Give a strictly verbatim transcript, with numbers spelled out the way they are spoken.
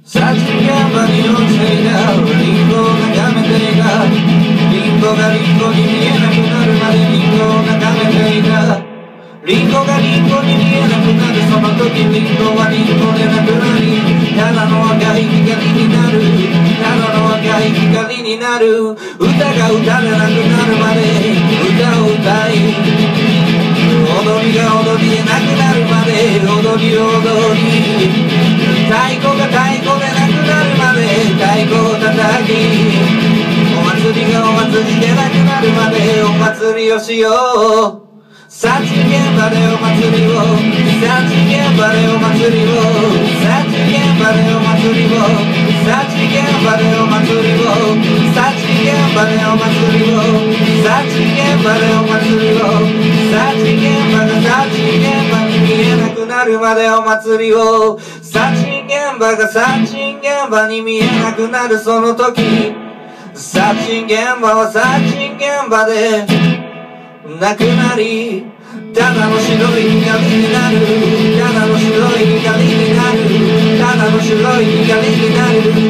殺人現場に落ちていたリンゴを眺めていた。リンゴがリンゴに見えなくなるまでリンゴを眺めていた。リンゴがリンゴに見えなくなるその時リンゴはリンゴでなくなり、ただの赤い光になる、ただの赤い光になる。歌が歌でなくなるまで歌を歌い、踊りが踊りでなくなるまで踊りを踊り、太鼓が太鼓でなくなるまで太鼓を叩き、お祭りがお祭りでなくなるまでお祭りをしよう。殺人現場でお祭りを、殺人現場でお祭りを、殺人現場でお祭りを、殺人現場でお祭りを、殺人現場でお祭りを、殺人現場でお祭りを、殺人現場が殺人現場に見えなくなるまでお祭りを、殺人現場が殺人現場に見えなくなるその時、殺人現場は殺人現場でなくなり、ただの白い光になる、ただの白い光になる、ただの白い光になる。